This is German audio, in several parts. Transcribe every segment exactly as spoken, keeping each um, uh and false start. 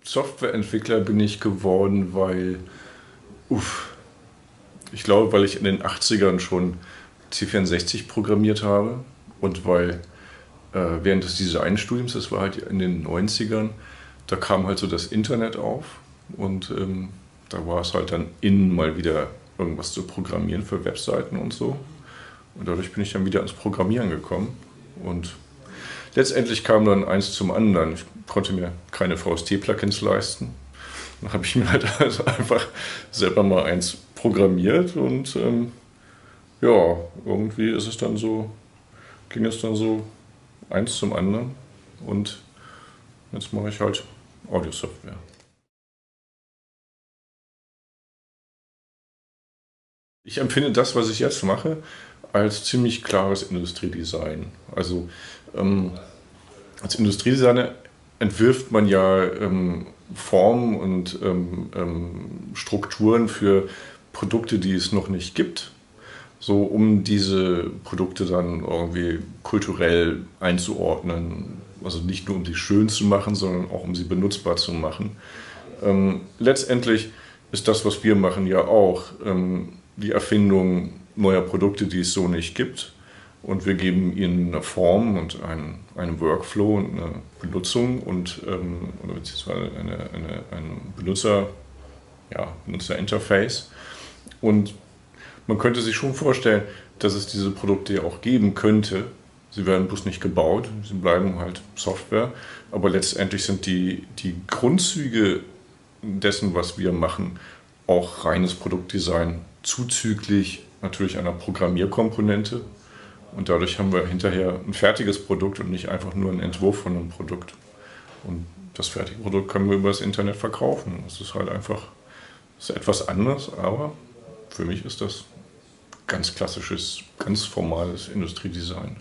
Softwareentwickler bin ich geworden, weil, uff, ich glaube, weil ich in den achtzigern schon C vierundsechzig programmiert habe und weil äh, während des Designstudiums, das war halt in den neunzigern, da kam halt so das Internet auf und ähm, da war es halt dann in, mal wieder irgendwas zu programmieren für Webseiten und so. Und dadurch bin ich dann wieder ans Programmieren gekommen und letztendlich kam dann eins zum anderen. Ich konnte mir keine V S T-Plugins leisten. Dann habe ich mir halt also einfach selber mal eins programmiert und ähm, ja, irgendwie ist es dann so, ging es dann so eins zum anderen und jetzt mache ich halt Audio-Software. Ich empfinde das, was ich jetzt mache, als ziemlich klares Industriedesign. Also ähm, als Industriedesigner entwirft man ja ähm, Formen und ähm, ähm, Strukturen für Produkte, die es noch nicht gibt, so um diese Produkte dann irgendwie kulturell einzuordnen. Also nicht nur um sie schön zu machen, sondern auch um sie benutzbar zu machen. Ähm, letztendlich ist das, was wir machen, ja auch ähm, die Erfindung neuer Produkte, die es so nicht gibt. Und wir geben ihnen eine Form und einen, einen Workflow und eine Benutzung und ähm, oder beziehungsweise eine, eine, ein Benutzer, ja, Benutzerinterface. Und man könnte sich schon vorstellen, dass es diese Produkte ja auch geben könnte. Sie werden bloß nicht gebaut, sie bleiben halt Software. Aber letztendlich sind die, die Grundzüge dessen, was wir machen, auch reines Produktdesign, zuzüglich natürlich einer Programmierkomponente. Und dadurch haben wir hinterher ein fertiges Produkt und nicht einfach nur einen Entwurf von einem Produkt. Und das fertige Produkt können wir über das Internet verkaufen. Das ist halt einfach, das ist etwas anders, aber für mich ist das ganz klassisches, ganz formales Industriedesign.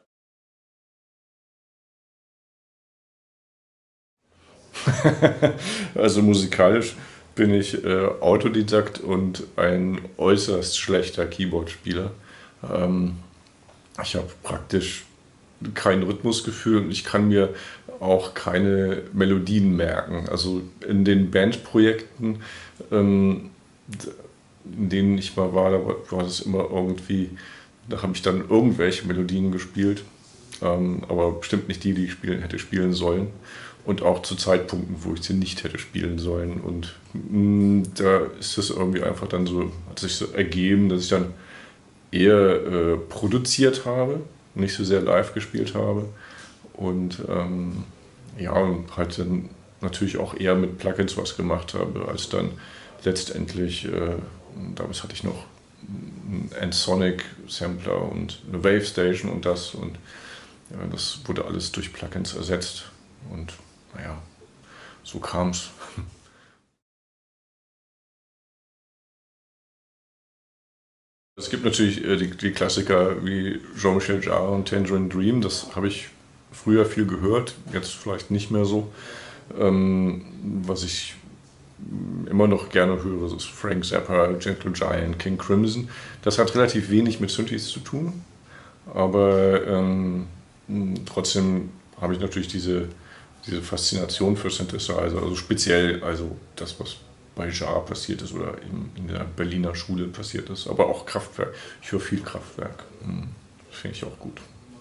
Also musikalisch bin ich äh, Autodidakt und ein äußerst schlechter Keyboard-Spieler. Ähm, ich habe praktisch kein Rhythmusgefühl und ich kann mir auch keine Melodien merken. Also in den Bandprojekten, ähm, in denen ich mal war, da war das immer irgendwie, da habe ich dann irgendwelche Melodien gespielt, ähm, aber bestimmt nicht die, die ich spielen, hätte spielen sollen. Und auch zu Zeitpunkten, wo ich sie nicht hätte spielen sollen. Und mh, da ist es irgendwie einfach dann so, hat sich so ergeben, dass ich dann eher äh, produziert habe, nicht so sehr live gespielt habe. Und ähm, ja, und halt dann natürlich auch eher mit Plugins was gemacht habe, als dann letztendlich, äh, damals hatte ich noch einen Ensoniq-Sampler und eine Wave Station und das. Und ja, das wurde alles durch Plugins ersetzt. Und naja, so kam es. Es gibt natürlich äh, die, die Klassiker wie Jean-Michel Jarre und Tangerine Dream. Das habe ich früher viel gehört, jetzt vielleicht nicht mehr so. Ähm, was ich immer noch gerne höre, das ist Frank Zappa, Gentle Giant, King Crimson. Das hat relativ wenig mit Synthes zu tun, aber ähm, trotzdem habe ich natürlich diese, diese Faszination für Synthesizer, also speziell also das, was bei Jarre passiert ist oder in, in der Berliner Schule passiert ist, aber auch Kraftwerk. Ich höre viel Kraftwerk. Hm, das finde ich auch gut.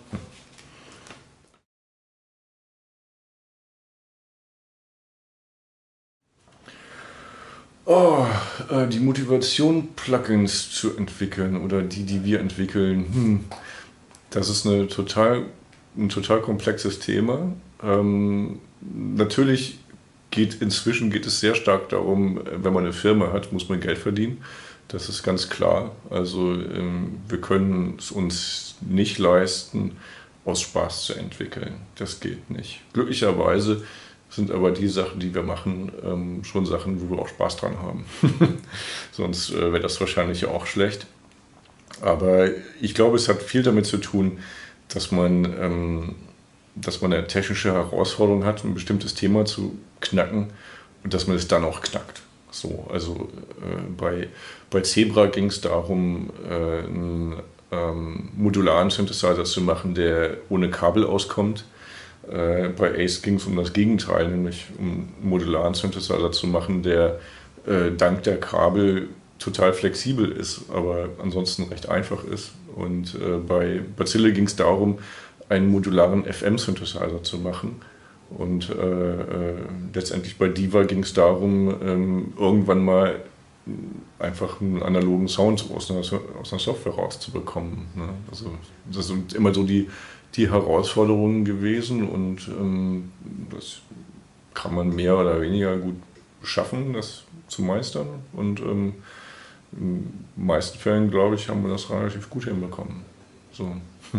Oh, äh, die Motivation, Plugins zu entwickeln oder die, die wir entwickeln, hm, das ist eine total, ein total komplexes Thema. Ähm, natürlich geht inzwischen geht es sehr stark darum, wenn man eine Firma hat, muss man Geld verdienen. Das ist ganz klar. Also ähm, wir können es uns nicht leisten, aus Spaß zu entwickeln. Das geht nicht. Glücklicherweise sind aber die Sachen, die wir machen, ähm, schon Sachen, wo wir auch Spaß dran haben. Sonst äh, wäre das wahrscheinlich auch schlecht. Aber ich glaube, es hat viel damit zu tun, dass man, ähm, dass man eine technische Herausforderung hat, ein bestimmtes Thema zu knacken und dass man es dann auch knackt. So, also äh, bei, bei Zebra ging es darum, äh, einen ähm, modularen Synthesizer zu machen, der ohne Kabel auskommt. Äh, bei Ace ging es um das Gegenteil, nämlich um einen modularen Synthesizer zu machen, der äh, dank der Kabel total flexibel ist, aber ansonsten recht einfach ist. Und äh, bei Bacille ging es darum, einen modularen F M-Synthesizer zu machen. Und äh, äh, letztendlich bei Diva ging es darum, ähm, irgendwann mal einfach einen analogen Sound aus einer, aus einer Software rauszubekommen. Ne? Also das sind immer so die, die Herausforderungen gewesen und ähm, das kann man mehr oder weniger gut schaffen, das zu meistern. Und ähm, in den meisten Fällen, glaube ich, haben wir das relativ gut hinbekommen. So.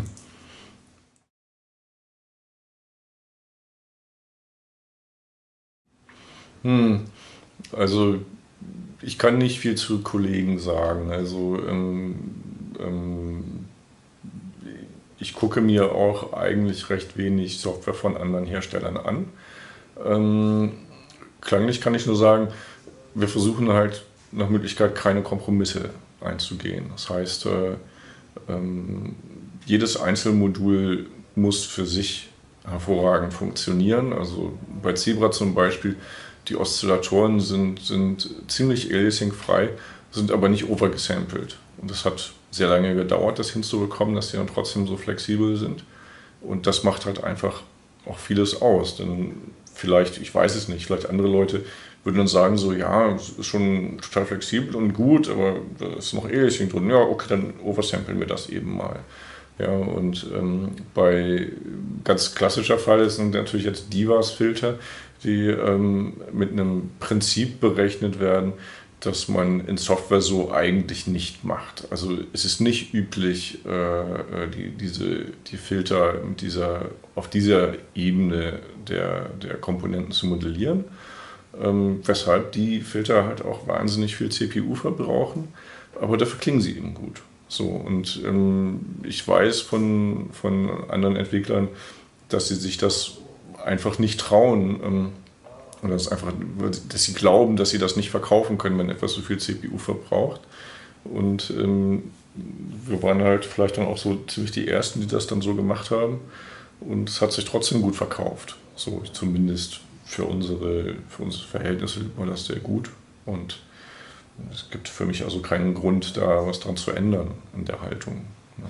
Hm. Also ich kann nicht viel zu Kollegen sagen. Also ähm, ähm, ich gucke mir auch eigentlich recht wenig Software von anderen Herstellern an. Ähm, klanglich kann ich nur sagen, wir versuchen halt nach Möglichkeit keine Kompromisse einzugehen. Das heißt, äh, ähm, jedes Einzelmodul muss für sich hervorragend funktionieren. Also bei Zebra zum Beispiel, die Oszillatoren sind, sind ziemlich aliasing-frei, sind aber nicht overgesampelt. Und das hat sehr lange gedauert, das hinzubekommen, dass die dann trotzdem so flexibel sind. Und das macht halt einfach auch vieles aus. Denn vielleicht, ich weiß es nicht, vielleicht andere Leute würden dann sagen so, ja, es ist schon total flexibel und gut, aber da ist noch Aliasing drin. Ja, okay, dann oversamplen wir das eben mal. Ja, und ähm, bei ganz klassischer Fall sind natürlich jetzt Divas-Filter, die ähm, mit einem Prinzip berechnet werden, das man in Software so eigentlich nicht macht. Also es ist nicht üblich, äh, die, diese, die Filter mit dieser, auf dieser Ebene der, der Komponenten zu modellieren, ähm, weshalb die Filter halt auch wahnsinnig viel C P U verbrauchen, aber dafür klingen sie eben gut. So, und ähm, ich weiß von, von anderen Entwicklern, dass sie sich das einfach nicht trauen, ähm, oder das einfach, dass sie glauben, dass sie das nicht verkaufen können, wenn etwas so viel C P U verbraucht. Und ähm, wir waren halt vielleicht dann auch so ziemlich die Ersten, die das dann so gemacht haben. Und es hat sich trotzdem gut verkauft. So zumindest für unsere, für unsere Verhältnisse war das sehr gut. Und es gibt für mich also keinen Grund, da was dran zu ändern in der Haltung. Ja.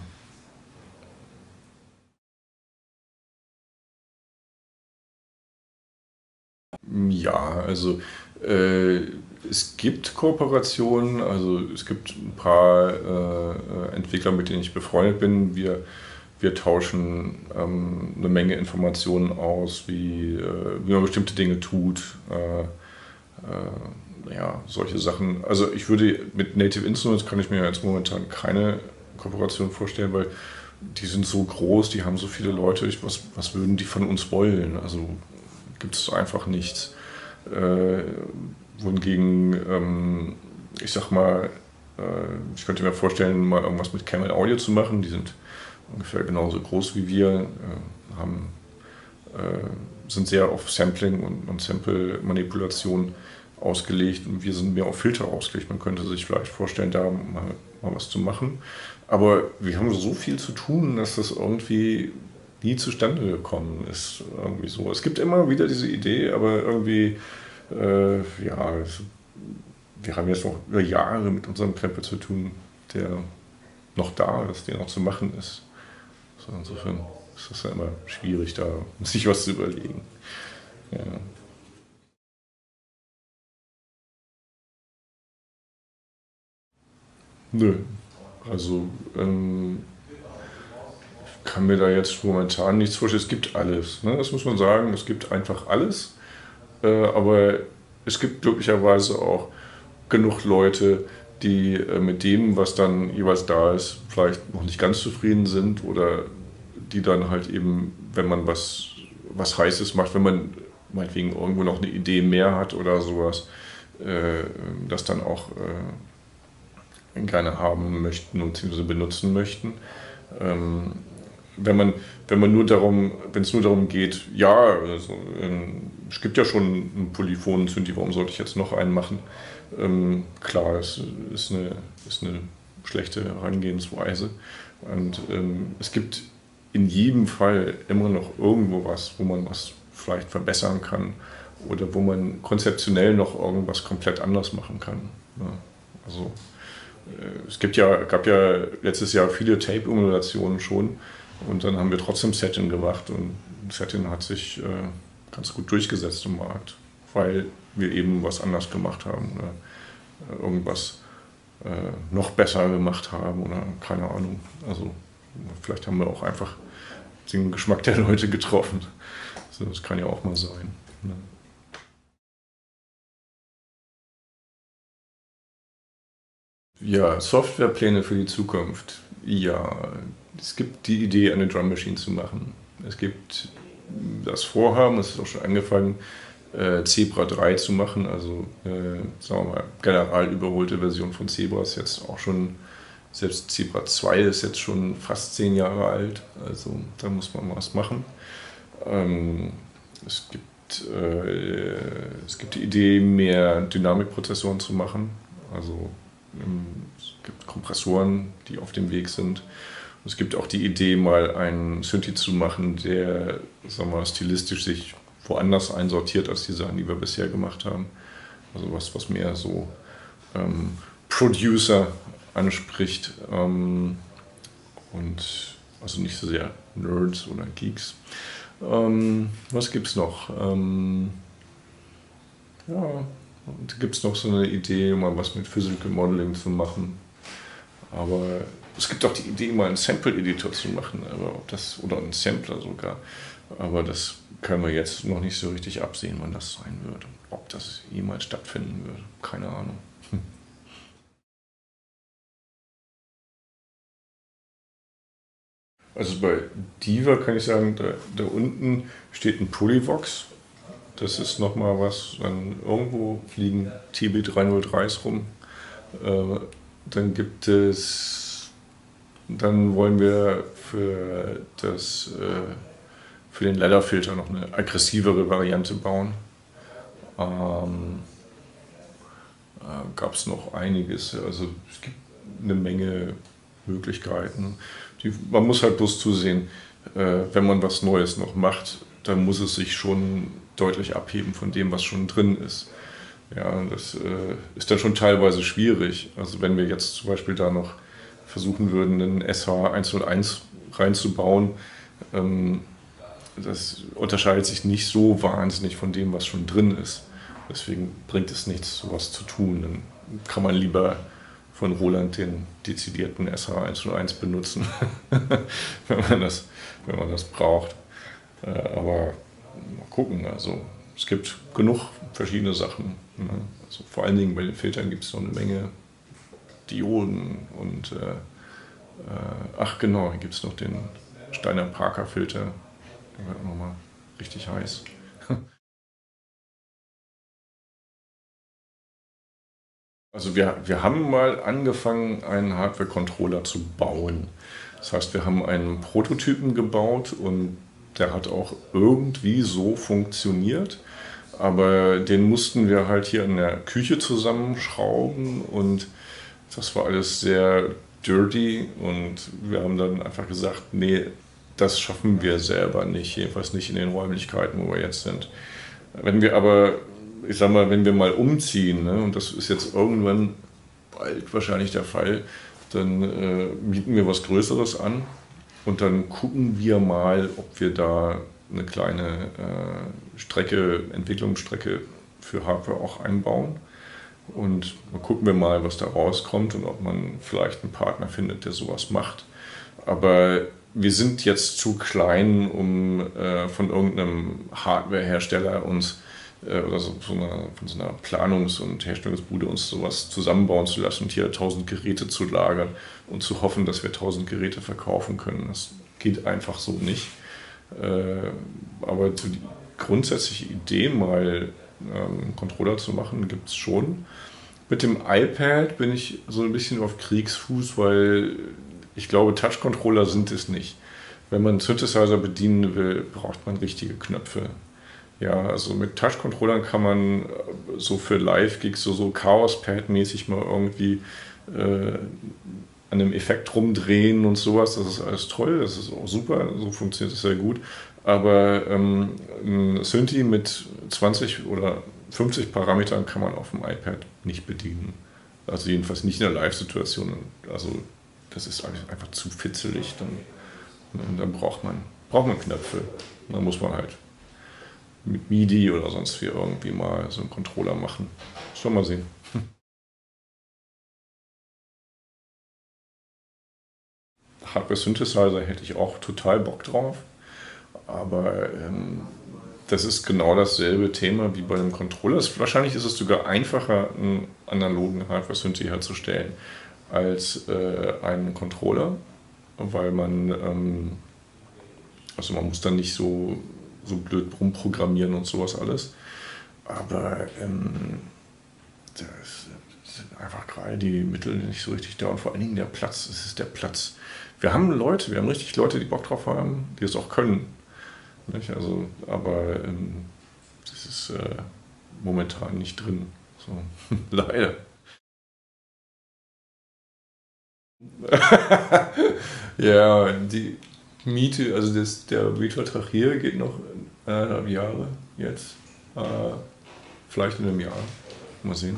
Ja, also äh, es gibt Kooperationen, also es gibt ein paar äh, Entwickler, mit denen ich befreundet bin. Wir, wir tauschen ähm, eine Menge Informationen aus, wie, äh, wie man bestimmte Dinge tut. Äh, äh, ja, solche Sachen. Also ich würde mit Native Instruments kann ich mir jetzt momentan keine Kooperation vorstellen, weil die sind so groß, die haben so viele Leute. Ich, was, was würden die von uns wollen? Also gibt es einfach nichts. Äh, wohingegen, ähm, ich sag mal, äh, ich könnte mir vorstellen, mal irgendwas mit Camel Audio zu machen. Die sind ungefähr genauso groß wie wir, äh, haben, äh, sind sehr auf Sampling und, und Sample-Manipulation ausgelegt und wir sind mehr auf Filter ausgelegt. Man könnte sich vielleicht vorstellen, da mal, mal was zu machen. Aber wir haben so viel zu tun, dass das irgendwie nie zustande gekommen ist. Irgendwie so. Es gibt immer wieder diese Idee, aber irgendwie, äh, ja, es, wir haben jetzt noch über Jahre mit unserem Krempel zu tun, der noch da ist, der noch zu machen ist. So, insofern ist das ja immer schwierig, da sich was zu überlegen. Ja. Nö. Also, ähm, kann mir da jetzt momentan nichts vorstellen. Es gibt alles, ne? Das muss man sagen. Es gibt einfach alles. Äh, aber es gibt glücklicherweise auch genug Leute, die äh, mit dem, was dann jeweils da ist, vielleicht noch nicht ganz zufrieden sind oder die dann halt eben, wenn man was, was Heißes macht, wenn man meinetwegen irgendwo noch eine Idee mehr hat oder sowas, äh, das dann auch äh, gerne haben möchten und beziehungsweise benutzen möchten. Ähm, wenn man, wenn man nur darum, wenn es nur darum geht, ja, also, ähm, es gibt ja schon einen polyphonen Synthi, warum sollte ich jetzt noch einen machen? Ähm, klar, es ist eine, ist eine schlechte Herangehensweise. Und ähm, es gibt in jedem Fall immer noch irgendwo was, wo man was vielleicht verbessern kann oder wo man konzeptionell noch irgendwas komplett anders machen kann. Ja, also äh, es gibt ja, gab ja letztes Jahr viele Tape-Emulationen schon und dann haben wir trotzdem Setting gemacht und Setting hat sich äh, ganz gut durchgesetzt im Markt, weil wir eben was anders gemacht haben oder irgendwas äh, noch besser gemacht haben oder keine Ahnung. Also vielleicht haben wir auch einfach den Geschmack der Leute getroffen. Also das kann ja auch mal sein. Ne? Ja, Softwarepläne für die Zukunft. Ja, es gibt die Idee, eine Drum Machine zu machen. Es gibt das Vorhaben, es ist auch schon angefangen, äh, Zebra drei zu machen, also äh, sagen wir mal, general überholte Version von Zebra ist jetzt auch schon, selbst Zebra zwei ist jetzt schon fast zehn Jahre alt, also da muss man was machen. Ähm, es gibt, äh, es gibt die Idee, mehr Dynamikprozessoren zu machen, also ähm, es gibt Kompressoren, die auf dem Weg sind. Es gibt auch die Idee, mal einen Synthi zu machen, der, sagen wir mal, stilistisch sich woanders einsortiert als die Sachen, die wir bisher gemacht haben. Also was, was mehr so ähm, Producer anspricht ähm, und also nicht so sehr Nerds oder Geeks. Ähm, was gibt's noch? Ähm, ja, und gibt es noch so eine Idee, mal was mit Physical Modeling zu machen. Aber es gibt auch die Idee, mal einen Sample-Editor zu machen, aber ob das, oder einen Sampler sogar. Aber das können wir jetzt noch nicht so richtig absehen, wann das sein wird. Ob das jemals stattfinden wird, keine Ahnung. Hm. Also bei Diva kann ich sagen, da, da unten steht ein Polyvox. Das ist nochmal was, dann irgendwo fliegen T B dreihundertdreis rum. Äh, dann gibt es, dann wollen wir für, das, äh, für den Ladderfilter noch eine aggressivere Variante bauen. Ähm, äh, Gab es noch einiges, also es gibt eine Menge Möglichkeiten. Die, man muss halt bloß zusehen, äh, wenn man was Neues noch macht, dann muss es sich schon deutlich abheben von dem, was schon drin ist. Ja, das äh, ist dann schon teilweise schwierig. Also wenn wir jetzt zum Beispiel da noch versuchen würden, einen S H hunderteins reinzubauen, ähm, das unterscheidet sich nicht so wahnsinnig von dem, was schon drin ist. Deswegen bringt es nichts, sowas zu tun. Dann kann man lieber von Roland den dezidierten S H hunderteins benutzen, wenn man das, wenn man das braucht. Äh, aber mal gucken, also es gibt genug verschiedene Sachen. Ne? Also vor allen Dingen bei den Filtern gibt es noch eine Menge Dioden und äh, äh, ach genau, hier gibt es noch den Steiner-Parker-Filter, der wird auch nochmal richtig heiß. Also wir, wir haben mal angefangen, einen Hardware-Controller zu bauen. Das heißt, wir haben einen Prototypen gebaut und der hat auch irgendwie so funktioniert. Aber den mussten wir halt hier in der Küche zusammenschrauben und das war alles sehr dirty und wir haben dann einfach gesagt, nee, das schaffen wir selber nicht, jedenfalls nicht in den Räumlichkeiten, wo wir jetzt sind. Wenn wir aber, ich sag mal, wenn wir mal umziehen, ne, und das ist jetzt irgendwann bald wahrscheinlich der Fall, dann äh, bieten wir was Größeres an und dann gucken wir mal, ob wir da eine kleine äh, Strecke, Entwicklungsstrecke für Hardware auch einbauen. Und dann gucken wir mal, was da rauskommt und ob man vielleicht einen Partner findet, der sowas macht. Aber wir sind jetzt zu klein, um äh, von irgendeinem Hardwarehersteller uns äh, oder so, von, einer, von so einer Planungs- und Herstellungsbude uns sowas zusammenbauen zu lassen und hier tausend Geräte zu lagern und zu hoffen, dass wir tausend Geräte verkaufen können. Das geht einfach so nicht. Äh, aber die grundsätzliche Idee, mal ähm, einen Controller zu machen, gibt es schon. Mit dem iPad bin ich so ein bisschen auf Kriegsfuß, weil ich glaube, Touch-Controller sind es nicht. Wenn man Synthesizer bedienen will, braucht man richtige Knöpfe. Ja, also mit Touch-Controllern kann man so für Live-Gigs so, so Chaos-Pad-mäßig mal irgendwie äh, an einem Effekt rumdrehen und sowas, das ist alles toll, das ist auch super, so funktioniert es sehr gut. Aber ähm, ein Synthi mit zwanzig oder fünfzig Parametern kann man auf dem iPad nicht bedienen. Also jedenfalls nicht in der Live-Situation. Also das ist einfach zu fitzelig. Dann, dann braucht man, braucht man Knöpfe. Dann muss man halt mit MIDI oder sonst wie irgendwie mal so einen Controller machen. Schon mal sehen. Hardware-Synthesizer hätte ich auch total Bock drauf. Aber ähm, das ist genau dasselbe Thema wie bei einem Controller. Wahrscheinlich ist es sogar einfacher, einen analogen Hardware-Synthi herzustellen als äh, einen Controller, weil man, ähm, also man muss dann nicht so, so blöd rumprogrammieren und sowas alles. Aber ähm, das sind einfach gerade die Mittel nicht so richtig da und vor allen Dingen der Platz. Es ist der Platz. Wir haben Leute, wir haben richtig Leute, die Bock drauf haben, die es auch können. Nicht? Also, aber ähm, das ist äh, momentan nicht drin. So. Leider. Ja, die Miete, also das, der Mietvertrag hier geht noch eineinhalb Jahre jetzt. Äh, vielleicht in einem Jahr. Mal sehen.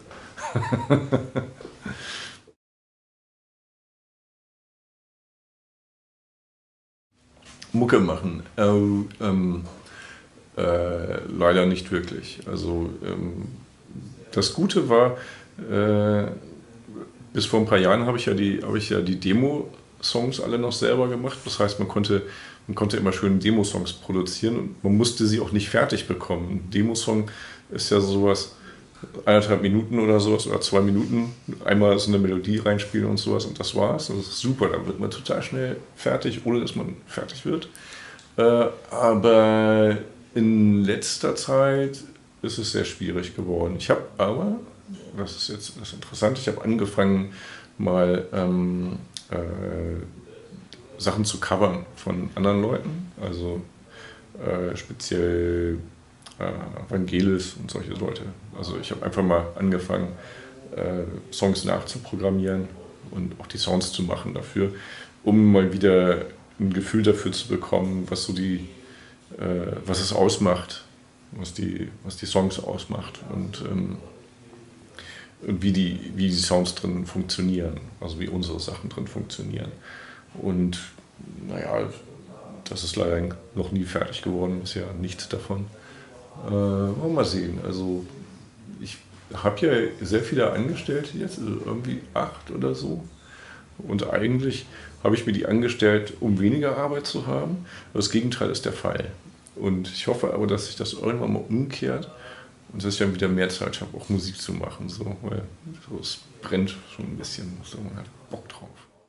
Mucke machen. Ähm, ähm, äh, leider nicht wirklich. Also ähm, das Gute war, äh, bis vor ein paar Jahren habe ich ja die, habe ich ja die Demo-Songs alle noch selber gemacht. Das heißt, man konnte, man konnte immer schön Demo-Songs produzieren und man musste sie auch nicht fertig bekommen. Ein Demo-Song ist ja sowas, eineinhalb Minuten oder sowas oder zwei Minuten, einmal so eine Melodie reinspielen und sowas und das war's. Das ist super, dann wird man total schnell fertig, ohne dass man fertig wird. Äh, aber in letzter Zeit ist es sehr schwierig geworden. Ich habe aber, das ist jetzt das Interessante, ich habe angefangen mal ähm, äh, Sachen zu covern von anderen Leuten, also äh, speziell äh, Vangelis und solche Leute. Also ich habe einfach mal angefangen, äh, Songs nachzuprogrammieren und auch die Sounds zu machen dafür, um mal wieder ein Gefühl dafür zu bekommen, was so die, äh, was es ausmacht, was die, was die Songs ausmacht und ähm, wie die, wie die Sounds drin funktionieren, also wie unsere Sachen drin funktionieren. Und naja, das ist leider noch nie fertig geworden, bisher nichts davon. Äh, mal sehen. Also ich habe ja sehr viele Angestellte jetzt, also irgendwie acht oder so. Und eigentlich habe ich mir die angestellt, um weniger Arbeit zu haben. Das Gegenteil ist der Fall. Und ich hoffe aber, dass sich das irgendwann mal umkehrt und dass ich dann wieder mehr Zeit habe, auch Musik zu machen. So, weil so, es brennt schon ein bisschen, so, man hat Bock drauf.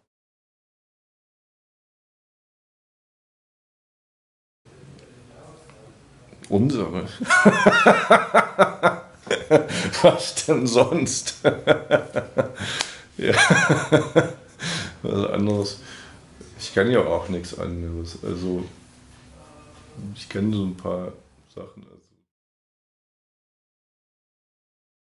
Unsere. Was denn sonst? Ja. Was anderes. Ich kann ja auch nichts anderes. Also, ich kenne so ein paar Sachen.